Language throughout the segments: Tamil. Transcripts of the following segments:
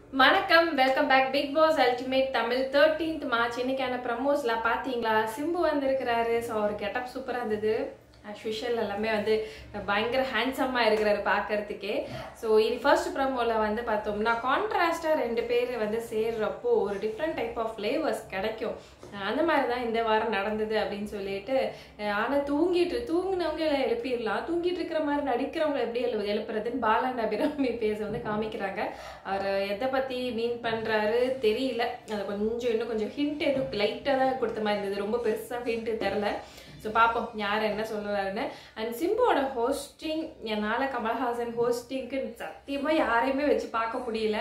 வணக்கம் welcome back big boss ultimate Tamil 13th March இன்னைக்கான ப்ரமோஸ்ல பாத்தீங்களா சிம்பு வந்திருக்கிறாரு ஸோ அவர் கெட்டப் சூப்பரா இருந்தது as usual எல்லாமே வந்து பயங்கர ஹேண்ட்ஸமா இருக்கிறாரு பார்க்கிறதுக்கே ஸோ இது ஃபர்ஸ்ட் ப்ரமோல வந்து பார்த்தோம்னா கான்ட்ராஸ்டா ரெண்டு பேர் வந்து சேர்றப்போ ஒரு டிஃப்ரெண்ட் டைப் ஆஃப் ஃப்ளேவர்ஸ் கிடைக்கும் அந்த மாதிரி தான் இந்த வாரம் நடந்தது அப்படின்னு சொல்லிட்டு ஆனால் தூங்கினவங்க எல்லாம் எழுப்பிடலாம் தூங்கிட்டு இருக்கிற மாதிரி நடிக்கிறவங்க எப்படி எழுப்புறதுன்னு பாலாண்ட அபிராமி பேச வந்து காமிக்கிறாங்க அவர் எதை பற்றி மீன் பண்ணுறாரு தெரியல அது கொஞ்சம் இன்னும் கொஞ்சம் ஹிண்ட் எதுவும் லைட்டாக தான் கொடுத்த மாதிரி இருந்தது ரொம்ப பெருசாக ஹிண்ட் தரல ஸோ பார்ப்போம் யார் என்ன சொல்கிறாருன்னு அண்ட் சிம்புவோட ஹோஸ்டிங் என்னால் கமல்ஹாசன் ஹோஸ்டிங்க்கு சத்தியமாக யாரையுமே வச்சு பார்க்க முடியல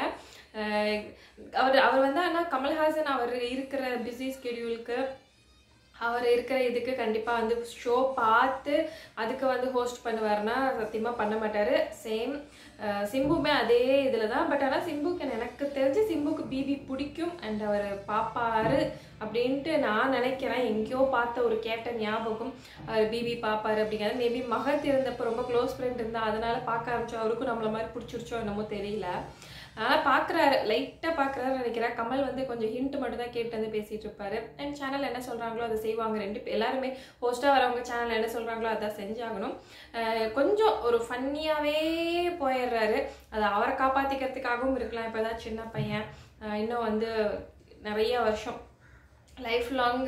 அவர் வந்து ஆனால் கமல்ஹாசன் அவர் இருக்கிற பிஸி ஸ்கெடியூலுக்கு அவர் இருக்கிற இதுக்கு கண்டிப்பாக வந்து ஷோ பார்த்து அதுக்கு வந்து ஹோஸ்ட் பண்ணுவார்னா சத்தியமாக பண்ண மாட்டார் சேம் சிம்புமே அதே இதில் தான் பட் ஆனால் சிம்புக்கு எனக்கு தெரிஞ்சு சிம்புக்கு பிபி பிடிக்கும் அண்ட் அவர் பார்ப்பாரு அப்படின்ட்டு நான் நினைக்கிறேன் எங்கேயோ பார்த்த ஒரு கேட்ட ஞாபகம் அவர் பிபி பார்ப்பாரு அப்படிங்கிறது மேபி மகத் இருந்தப்போ ரொம்ப க்ளோஸ் ஃப்ரெண்ட் இருந்தால் அதனால பார்க்க ஆரம்பிச்சோம் அவருக்கும் நம்மள மாதிரி பிடிச்சிருச்சோ என்னமோ தெரியல ஆனால் பார்க்குறாரு லைட்டாக பார்க்குறாரு நினைக்கிறேன் கமல் வந்து கொஞ்சம் ஹிண்ட் மட்டும் தான் கேட்டு வந்து பேசிகிட்டு இருப்பாரு அண்ட் சேனல் என்ன சொல்கிறாங்களோ அதை செய்வாங்க எல்லாருமே ஹோஸ்ட்டாக வரவங்க சேனல் என்ன சொல்கிறாங்களோ அதான் செஞ்சாகணும் கொஞ்சம் ஒரு ஃபன்னியாகவே போயிடுறாரு அதை அவரை காப்பாற்றிக்கிறதுக்காகவும் இருக்கலாம் இப்போ தான் சின்ன பையன் இன்னும் வந்து நிறைய வருஷம் லைஃப் லாங்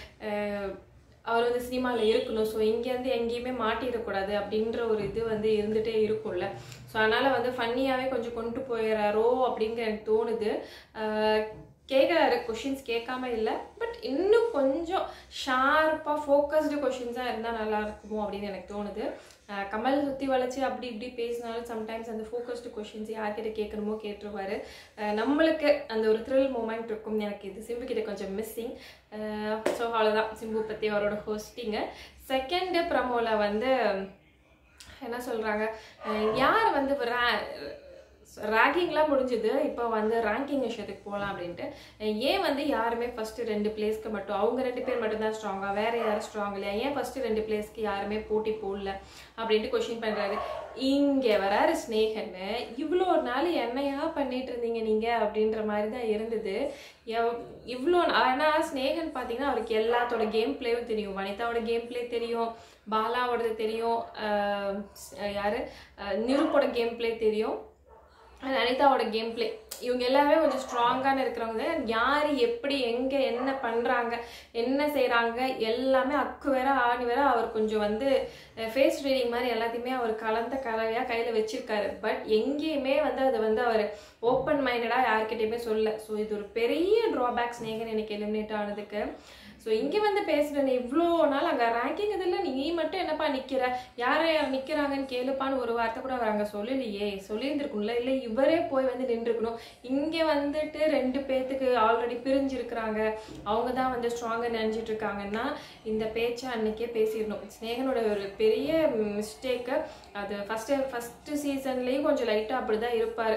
அவர் வந்து சினிமாவில் இருக்கணும் ஸோ இங்கேருந்து எங்கேயுமே மாட்டிடக்கூடாது அப்படின்ற ஒரு இது வந்து இருந்துகிட்டே இருக்கும்ல ஸோ அதனால் வந்து ஃபன்னியாகவே கொஞ்சம் கொண்டு போயிடறாரோ அப்படிங்கிற எனக்கு தோணுது கேட்குறாரு கொஷின்ஸ் கேட்காம இல்லை பட் இன்னும் கொஞ்சம் ஷார்ப்பாக ஃபோக்கஸ்டு கொஷின்ஸாக இருந்தால் நல்லா இருக்குமோ அப்படின்னு எனக்கு தோணுது கமல் சுற்றி வளைச்சி அப்படி இப்படி பேசினாலும் சம்டைம்ஸ் அந்த ஃபோக்கஸ்டு கொஷின்ஸ் யார்கிட்ட கேட்கணுமோ கேட்டுருவார் நம்மளுக்கு அந்த ஒரு த்ரில் மூமெண்ட் இருக்கும் எனக்கு இது சிம்பு கிட்ட கொஞ்சம் மிஸ்ஸிங் ஸோ அவ்வளோதான் சிம்பு பற்றி அவரோட ஹோஸ்டிங்கு செகண்டு ப்ரமோவில் வந்து என்ன சொல்கிறாங்க யார் வந்து ரேங்கிங்லாம் முடிஞ்சுது இப்போ வந்து ரேங்கிங் விஷயத்துக்கு போகலாம் அப்படின்ட்டு ஏன் வந்து யாருமே ஃபஸ்ட்டு 2 பிளேஸ்க்கு மட்டும் அவங்க 2 பேர் மட்டும்தான் ஸ்ட்ராங்காக வேறு யாரும் ஸ்ட்ராங் இல்லையா ஏன் ஃபஸ்ட்டு 2 பிளேஸ்க்கு யாருமே போட்டி போடல அப்படின்ட்டு கொஷின் பண்ணுறாரு இங்கே வராரு ஸ்னேகன்னு இவ்வளோ ஒரு நாள் என்னையா பண்ணிட்டு இருந்தீங்க நீங்கள் அப்படின்ற மாதிரி தான் இருந்தது இவ்வளோ ஆனால் ஸ்னேகன் பார்த்தீங்கன்னா அவருக்கு எல்லாத்தோட கேம் பிளேயும் தெரியும் வனிதாவோட கேம் பிளே தெரியும் பாலாவோடது தெரியும் யார் நிருப்போட கேம் பிளே தெரியும் அனிதாவோட கேம் பிளே இவங்க எல்லாமே கொஞ்சம் ஸ்ட்ராங்கான இருக்கிறவங்க யார் எப்படி எங்கே என்ன பண்ணுறாங்க என்ன செய்கிறாங்க எல்லாமே அக்கு வேற ஆணி வேற அவர் கொஞ்சம் வந்து ஃபேஸ் ரீடிங் மாதிரி எல்லாத்தையுமே அவர் கலந்த கலையாக கையில் வச்சிருக்காரு பட் எங்கேயுமே வந்து அதை வந்து அவர் ஓப்பன் மைண்டடாக யார்கிட்டையுமே சொல்லல ஸோ இது ஒரு பெரிய ட்ராபேக் ஸ்னேகன் எனக்கு எலிமினேட் ஆனதுக்கு ஸோ இங்கே வந்து பேசுகிறேன் இவ்வளோ நாள் அங்கே ரேங்கிங் இதில் நீ மட்டும் என்னப்பா நிற்கிற யாரை நிற்கிறாங்கன்னு கேளுப்பான்னு ஒரு வார்த்தை கூட அவர் அங்கே சொல்லலையே சொல்லியிருந்துருக்கும்ல இல்லை இவரே போய் வந்து நின்றுருக்கணும் இங்கே வந்துட்டு 2 பேர்த்துக்கு ஆல்ரெடி பிரிஞ்சிருக்கிறாங்க அவங்க தான் வந்து ஸ்ட்ராங்காக நினைச்சிட்டு இருக்காங்கன்னா இந்த பேச்சை அன்னைக்கே பேசிடணும் ஸ்னேகனோட ஒரு பெரிய மிஸ்டேக்கு அது ஃபஸ்ட்டு சீசன்லேயும் கொஞ்சம் லைட்டாக அப்படி தான் இருப்பார்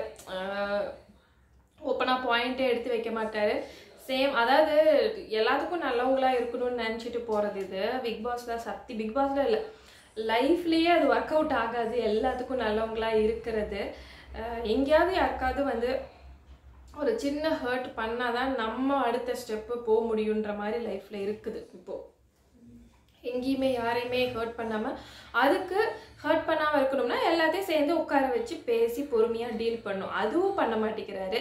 ஓப்பனாக பாயிண்ட்டே எடுத்து வைக்க மாட்டார் சேம் அதாவது எல்லாத்துக்கும் நல்லவங்களா இருக்கணும்னு நினச்சிட்டு போகிறது இது பிக் பாஸில் இல்லை லைஃப்லேயே அது ஒர்க் அவுட் ஆகாது எல்லாத்துக்கும் நல்லவங்களா இருக்கிறது எங்கேயாவது யாருக்காவது வந்து ஒரு சின்ன ஹர்ட் பண்ணாதான் நம்ம அடுத்த ஸ்டெப்பு போக முடியுன்ற மாதிரி லைஃப்பில் இருக்குது இப்போது எங்கேயுமே யாரையுமே ஹர்ட் பண்ணாமல் அதுக்கு ஹர்ட் பண்ணாமல் இருக்கணும்னா எல்லாத்தையும் சேர்ந்து உட்கார வச்சு பேசி பொறுமையாக டீல் பண்ணும் அதுவும் பண்ண மாட்டேங்கிறாரு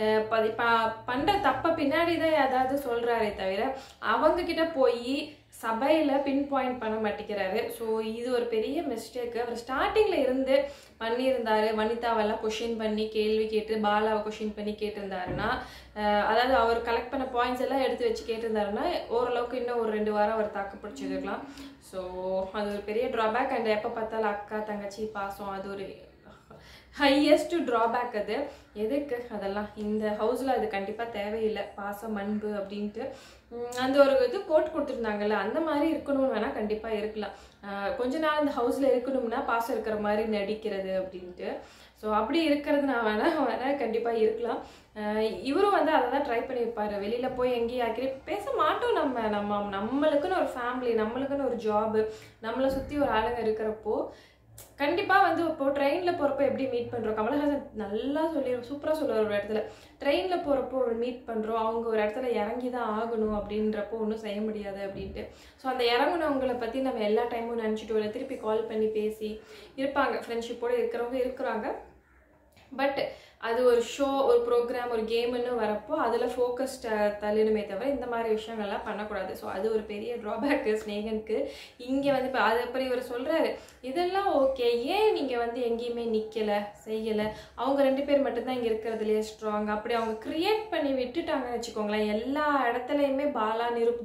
பண்ணுற தப்பை பின்னாடி தான் ஏதாவது சொல்கிறாரே தவிர அவங்கக்கிட்ட போய் சபையில் பின் பாயிண்ட் பண்ண மாட்டேங்கிறாரு ஸோ இது ஒரு பெரிய மிஸ்டேக்கு அவர் ஸ்டார்டிங்கில் இருந்து பண்ணியிருந்தாரு வனிதாவெல்லாம் கொஷின் பண்ணி கேள்வி கேட்டு பாலாவை கொஷின் பண்ணி கேட்டிருந்தாருன்னா அதாவது அவர் கலெக்ட் பண்ண பாயிண்ட்ஸ் எல்லாம் எடுத்து வச்சு கேட்டிருந்தாருன்னா ஓரளவுக்கு இன்னும் ஒரு 2 வாரம் அவர் தாக்கு பிடிச்சிருக்கலாம் ஸோ அது ஒரு பெரிய ட்ராபேக் அண்ட் எப்போ பார்த்தாலும் அக்கா தங்கச்சி பாசம் அது ஒரு ஹையஸ்ட் ட்ராபேக் அது எதுக்கு அதெல்லாம் இந்த ஹவுஸில் அது கண்டிப்பாக தேவையில்லை பாசம் அன்பு அப்படின்ட்டு அந்த ஒரு இது கோட் கொடுத்துருந்தாங்கல்ல அந்த மாதிரி இருக்கணும்னு வேணால் கண்டிப்பாக இருக்கலாம் கொஞ்ச நாள் இந்த ஹவுஸில் இருக்கணும்னா பாசம் இருக்கிற மாதிரி நடிக்கிறது அப்படின்ட்டு ஸோ அப்படி இருக்கிறது நான் வேணால் கண்டிப்பாக இருக்கலாம் இவரும் வந்து அதை தான் ட்ரை பண்ணியிருப்பார் வெளியில் போய் எங்கேயும் யாருக்கிட்டே பேச மாட்டோம் நம்மளுக்குன்னு ஒரு ஃபேமிலி நம்மளுக்குன்னு ஒரு ஜாபு நம்மளை சுற்றி ஒரு ஆளுங்க இருக்கிறப்போ கண்டிப்பாக வந்து இப்போ ட்ரெயினில் போகிறப்போ எப்படி மீட் பண்ணுறோம், கமலஹாசன் நல்லா சூப்பராக சொல்லுவார் ஒரு இடத்துல. ட்ரெயினில் போகிறப்போ மீட் பண்ணுறோம், அவங்க ஒரு இடத்துல இறங்கி தான் ஆகணும் அப்படின்றப்போ ஒன்றும் செய்ய முடியாது அப்படின்ட்டு. ஸோ அந்த இறங்குனவங்களை பற்றி நம்ம எல்லா டைமும் நினச்சிட்டு இல்லை திருப்பி கால் பண்ணி பேசி இருப்பாங்க, ஃப்ரெண்ட்ஷிப்போடு இருக்கிறவங்க இருக்கிறாங்க. பட் அது ஒரு ஷோ, ஒரு ப்ரோக்ராம், ஒரு கேம்னு வரப்போ அதில் ஃபோக்கஸ்ட் தள்ளிடுமே தவிர இந்த மாதிரி விஷயங்கள்லாம் பண்ணக்கூடாது. ஸோ அது ஒரு பெரிய ட்ராபேக்கு ஸ்னேகனுக்கு. இங்கே வந்து இப்போ அது அப்புறம் இவர் சொல்கிறாரு, இதெல்லாம் ஓகே, ஏன் நீங்கள் வந்து எங்கேயுமே நிற்கலை செய்யலை, அவங்க 2 பேர் மட்டும்தான் இங்கே இருக்கிறதுலையே ஸ்ட்ராங், அப்படி அவங்க க்ரியேட் பண்ணி விட்டுட்டாங்கன்னு வச்சுக்கோங்களேன். எல்லா இடத்துலையுமே பாலா நிரூப்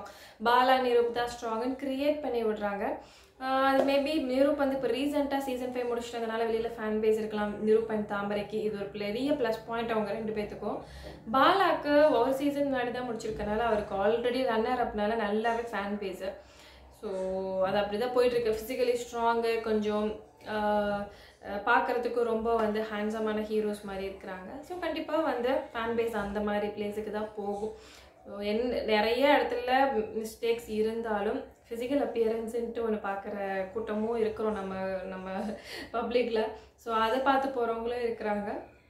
தான் ஸ்ட்ராங்குன்னு க்ரியேட் பண்ணி விடுறாங்க. அது மேபி நிரூப் வந்து இப்போ ரீசெண்டாக சீசன் 5 முடிச்சிட்டதுனால வெளியில் ஃபேன் பேஸ் இருக்கலாம். நிரூப் அண்ட் தாமரைக்கு இது ஒரு பெரிய ப்ளஸ் பாயிண்ட் அவங்க 2 பேர்த்துக்கும். பாலாக்கு ஒரு சீசன் முன்னாடி தான் முடிச்சிருக்கனால அவருக்கு ஆல்ரெடி ரன்னர் அப்னால நல்லாவே ஃபேன் பேஸு. ஸோ அது அப்படி தான் போயிட்டுருக்கு. ஃபிசிக்கலி ஸ்ட்ராங்கு, கொஞ்சம் பார்க்குறதுக்கு ரொம்ப வந்து ஹேண்ட்ஸமான ஹீரோஸ் மாதிரி இருக்கிறாங்க. ஸோ கண்டிப்பாக வந்து ஃபேன் பேஸ் அந்த மாதிரி பிளேஸுக்கு தான் போகும். ஸோ நிறைய இடத்துல மிஸ்டேக்ஸ் இருந்தாலும் ஃபிசிக்கல் அப்பியரன்ஸுன்ட்டு ஒன்று பார்க்குற கூட்டமும் இருக்கிறோம் நம்ம பப்ளிக்கில். ஸோ அதை பார்த்து போகிறவங்களும் இருக்கிறாங்க.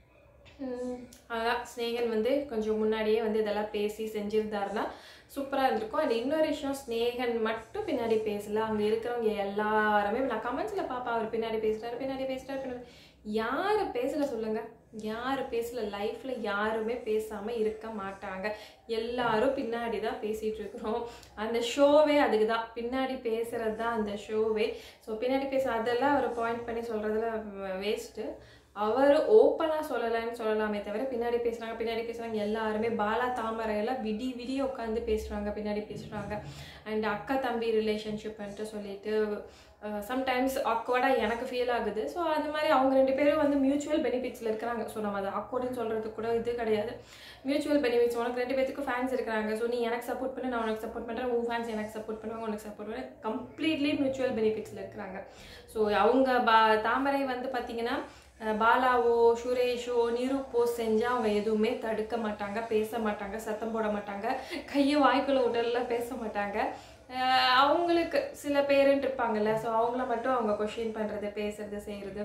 அதான் ஸ்னேகன் வந்து கொஞ்சம் முன்னாடியே வந்து இதெல்லாம் பேசி செஞ்சுருந்தாருன்னா சூப்பராக இருந்திருக்கும். அண்ட் இன்னொரு விஷயம், ஸ்னேகன் மட்டும் பின்னாடி பேசலை, அங்கே இருக்கிறவங்க எல்லாருமே நான் கமெண்ட்ஸில் பார்ப்பேன், அவர் பின்னாடி பேசுகிறாரு. யார் பேசலை சொல்லுங்கள், யார் பேசலை? லைஃப்பில் யாருமே பேசாமல் இருக்க மாட்டாங்க, எல்லாரும் பின்னாடி தான் பேசிகிட்டு இருக்கிறோம். அந்த ஷோவே அதுக்கு தான், பின்னாடி பேசுகிறது தான் அந்த ஷோவே. ஸோ பின்னாடி அதெல்லாம் அவர் பாயிண்ட் பண்ணி சொல்கிறதுல வேஸ்ட்டு. அவர் ஓப்பனாக சொல்லலைன்னு சொல்லலாமே தவிர பின்னாடி பேசுகிறாங்க எல்லாருமே. பாலா தாமரையெல்லாம் விடிய உட்காந்து பின்னாடி பேசுகிறாங்க. அண்ட் அக்கா தம்பி ரிலேஷன்ஷிப்ன்ட்டு சொல்லிட்டு சம்டைம்ஸ் ஆக்வர்டாக எனக்கு ஃபீல் ஆகுது. ஸோ அது மாதிரி அவங்க 2 பேரும் வந்து மியூச்சுவல் பெனிஃபிட்ஸில் இருக்கிறாங்க. ஸோ நம்ம அதை ஆக்வர்டுன்னு சொல்கிறதுக்கு கூட இது கிடையாது. மியூச்சுவல் பெனிஃபிட்ஸ், உனக்கு 2 பேத்துக்கும் ஃபேன்ஸ் இருக்கிறாங்க. ஸோ நீ எனக்கு சப்போர்ட் பண்ணு, நான் உனக்கு சப்போர்ட் பண்ணுறேன், உன் ஃபேன்ஸ் எனக்கு சப்போர்ட் பண்ணுவாங்க, உனக்கு சப்போர்ட் பண்ண, கம்ப்ளீட்லி மியூச்சுவல் பெனிஃபிட்ஸில் இருக்கிறாங்க. ஸோ அவங்க தாமரை வந்து பார்த்திங்கன்னா பாலாவோ சுரேஷோ நிரூப்போ செஞ்சால் அவங்க எதுவுமே தடுக்க மாட்டாங்க, பேச மாட்டாங்க, சத்தம் போட மாட்டாங்க, கையை வாய்க்குள்ள உடலில் பேச மாட்டாங்க. அவங்களுக்கு சில பேருன்ட்டு இருப்பாங்கல்ல, ஸோ அவங்கள மட்டும் அவங்க கொஷின் பண்ணுறது, பேசுறது, செய்கிறது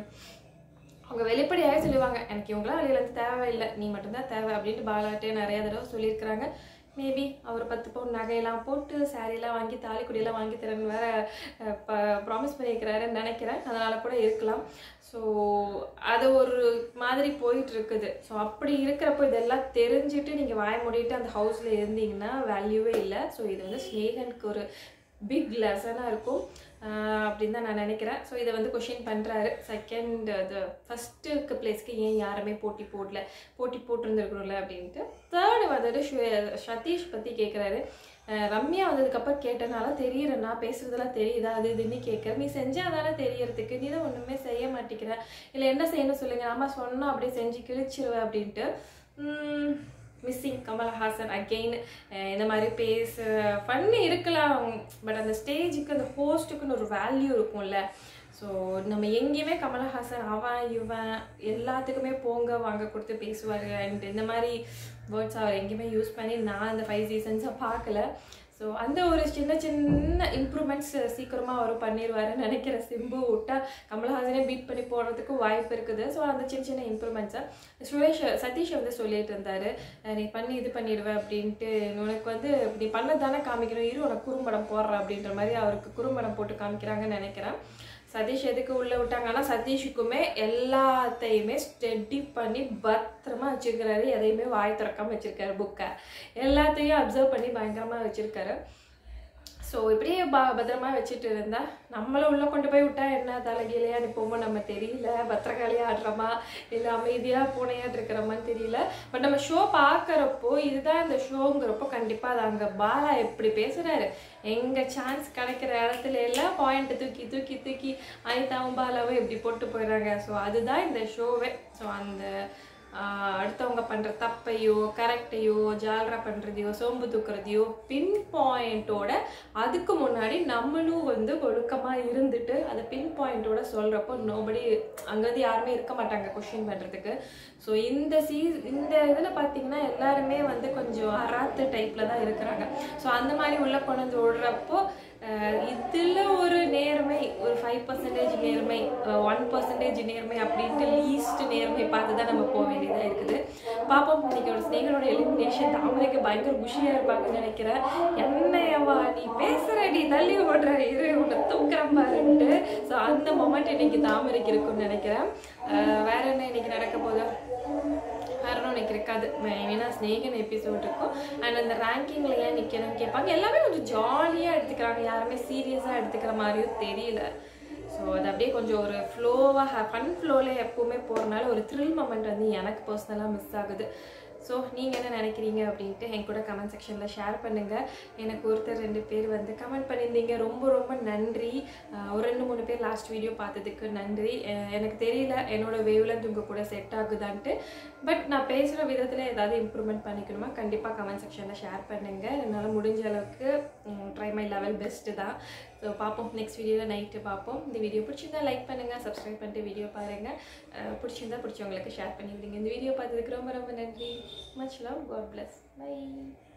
அவங்க வெளிப்படையாகவே சொல்லுவாங்க, எனக்கு இவங்களாம் வெளியிலேருந்து தேவையில்லை, நீ மட்டும்தான் தேவை அப்படின்ட்டு பாலாட்டே நிறைய தடவை சொல்லியிருக்கிறாங்க. மேபி அவர் 10 பவுன் நகையெல்லாம் போட்டு சாரீலாம் வாங்கி தாலி குடியெல்லாம் வாங்கி தரேன்னு வேற ப்ராமிஸ் பண்ணியிருக்கிறாருன்னு நினைக்கிறேன். அதனால் கூட இருக்கலாம். ஸோ அது ஒரு மாதிரி போயிட்டு இருக்குது. ஸோ அப்படி இருக்கிறப்போ இதெல்லாம் தெரிஞ்சுட்டு நீங்கள் வாய மூடிட்டு அந்த ஹவுஸில் இருந்தீங்கன்னா வேல்யூவே இல்லை. ஸோ இது வந்து ஸ்னேகனுக்கு ஒரு பிக் லெசனாக இருக்கும் அப்படின்னு தான் நான் நினைக்கிறேன். ஸோ இதை வந்து கொஷின் பண்ணுறாரு. செகண்ட் ஃபஸ்ட்டுக்கு பிளேஸ்க்கு ஏன் யாருமே போட்டி போட்டிருந்துருக்கணும்ல அப்படின்ட்டு. தேர்டு வந்துட்டு சதீஷ் பற்றி கேட்குறாரு. ரம்யா வந்ததுக்கப்புறம் கேட்டனால தெரியுறேன், நான் பேசுறதெல்லாம் தெரியுதா, அது இதுன்னு கேட்குறேன், நீ செஞ்சாதானே தெரியறதுக்கு, நீ தான் ஒன்றுமே செய்ய மாட்டேங்கிற, இல்லை என்ன செய்யணும் சொல்லுங்க, அம்மா சொன்னால் அப்படியே செஞ்சு கிழிச்சிருவேன் அப்படின்ட்டு. Missing Kamal Haasan again. இந்த மாதிரி பண்ணி இருக்கலாம், பட் அந்த ஸ்டேஜுக்கு அந்த ஹோஸ்ட்டுக்குன்னு ஒரு வேல்யூ இருக்கும்ல. ஸோ நம்ம எங்கேயுமே கமலஹாசன் அவன் இவன் எல்லாத்துக்குமே போங்க வாங்க கொடுத்து பேசுவார். அண்ட் இந்த மாதிரி வேர்ட்ஸ் அவர் எங்கேயுமே யூஸ் பண்ணி நான் அந்த 5 சீசன்ஸை பார்க்கல. ஸோ அந்த ஒரு சின்ன இம்ப்ரூவ்மெண்ட்ஸ் சீக்கிரமாக அவர் பண்ணிடுவாருன்னு நினைக்கிறேன். சிம்பு விட்டா கமலஹாசனே பீட் பண்ணி போடுறதுக்கும் வாய்ப்பு இருக்குது. ஸோ அந்த சின்ன இம்ப்ரூவ்மெண்ட்ஸை சதீஷ் வந்து சொல்லிட்டு இருந்தார், நீ பண்ணி இது பண்ணிடுவேன் அப்படின்ட்டு, உனக்கு வந்து நீ பண்ணதானே காமிக்கணும், உனக்கு குறும்படம் போடுற அப்படின்ற மாதிரி அவருக்கு குறும்படம் போட்டு காமிக்கிறாங்கன்னு நினைக்கிறேன். சதீஷ் எதுக்கு உள்ளே விட்டாங்கன்னா சதீஷுக்குமே எல்லாத்தையுமே ஸ்டடி பண்ணி பத்திரமா வச்சுருக்கிறாரு. எதையுமே வாய் திறக்காமல் வச்சுருக்காரு, புக்கை எல்லாத்தையும் அப்சர்வ் பண்ணி பயங்கரமாக வச்சுருக்காரு. ஸோ இப்படியே பத்திரமா வச்சுட்டு இருந்தால் நம்மளும் உள்ளே கொண்டு போய் விட்டா என்ன தலைகீழையா நிற்போமோ நம்ம தெரியல, பத்திரகாளியாக ஆடுறோமா இல்லை அமைதியாக பூனையாக இருக்கிறோமான்னு தெரியல. பட் நம்ம ஷோ பார்க்குறப்போ இதுதான் இந்த ஷோங்கிறப்போ கண்டிப்பாக அது அங்கே பாலா எப்படி பேசுகிறாரு, எங்கள் சான்ஸ் கிடைக்கிற இடத்துல எல்லாம் பாயிண்ட்டை தூக்கி அனிதாவும் பாலாவும் எப்படி போட்டு போயிடுறாங்க. ஸோ அதுதான் இந்த ஷோவே. ஸோ அந்த அடுத்தவங்க பண்ணுற தப்பையோ கரெக்டையோ ஜாலரா பண்ணுறதையோ சோம்பு தூக்குறதையோ பின் பாயிண்ட்டோட அதுக்கு முன்னாடி நம்மளும் வந்து ஒழுக்கமாக இருந்துட்டு அதை பின் பாயிண்ட்டோட சொல்கிறப்போ நோபடி அங்கேருந்து யாருமே இருக்க மாட்டாங்க கொஷின் பண்ணுறதுக்கு. ஸோ இந்த இதில் பார்த்தீங்கன்னா எல்லாருமே வந்து கொஞ்சம் அராத்து டைப்பில் தான் இருக்கிறாங்க. ஸோ அந்த மாதிரி உள்ளே கொண்டு வந்து விடுறப்போ இதில் ஒரு நேர்மை ஒரு 5% நேர்மை 1% நேர்மை அப்படின்ட்டு லீஸ்ட் நேர்மை பார்த்து தான் நம்ம போக வேண்டியதாக இருக்குது. பாப்போம். இன்னைக்கு ஒரு ஸ்னேகனோட எலிமினேஷன் தாமரைக்கு பயங்கர குஷியாக இருப்பாங்கன்னு நினைக்கிறேன். என்னையவா நீ பேசுறடி தள்ளி ஓடுற இரு உன்னை தூக்குறேன் பாருன்ட்டு. ஸோ அந்த மொமெண்ட் இன்னைக்கு தாமரைக்கு இருக்குன்னு நினைக்கிறேன். வேற என்ன இன்னைக்கு நடக்க போகுது வேறு எனக்கு இருக்காது. ஏன்னா ஸ்னேகன் எபிசோட் இருக்கும். அண்ட் அந்த ரேங்கிங்கில் ஏன் நிற்கணும்னு கேட்பாங்க. எல்லாமே கொஞ்சம் ஜாலியாக எடுத்துக்கிறாங்க. யாருமே சீரியஸாக எடுத்துக்கிற மாதிரியும் தெரியல. ஸோ அது அப்படியே கொஞ்சம் ஒரு ஃப்ளோவாக ஃபன் ஃப்ளோவில் எப்போவுமே போகிறனால ஒரு த்ரில் மொமெண்ட் வந்து எனக்கு பர்சனலாக மிஸ் ஆகுது. ஸோ நீங்கள் என்ன நினைக்கிறீங்க அப்படின்ட்டு என் கூட கமெண்ட் செக்ஷனில் ஷேர் பண்ணுங்கள். எனக்கு ஒருத்தர் 2 பேர் வந்து கமெண்ட் பண்ணியிருந்தீங்க. ரொம்ப ரொம்ப நன்றி. ஒரு 2-3 பேர் லாஸ்ட் வீடியோ பார்த்ததுக்கு நன்றி. எனக்கு தெரியல என்னோடய வேவ்லென்த் உங்கள் கூட செட் ஆகுதான்ட்டு. பட் நான் பேசுகிற விதத்தில் ஏதாவது இம்ப்ரூவ்மெண்ட் பண்ணிக்கணுமா கண்டிப்பாக கமெண்ட் செக்ஷனில் ஷேர் பண்ணுங்கள். என்னால் முடிஞ்ச அளவுக்கு ட்ரை மை லெவல் பெஸ்ட்டு தான். ஸோ பார்ப்போம். நெக்ஸ்ட் வீடியோவில் நைட்டு பார்ப்போம். இந்த வீடியோ பிடிச்சிருந்தா லைக் பண்ணுங்கள், சப்ஸ்கிரைப் பண்ணிட்டு வீடியோ பாருங்கள். பிடிச்சிருந்தா பிடிச்சவங்களுக்கு ஷேர் பண்ணி விடுங்க. இந்த வீடியோ பார்த்ததுக்கு ரொம்ப ரொம்ப நன்றி. Much love. God bless. Bye.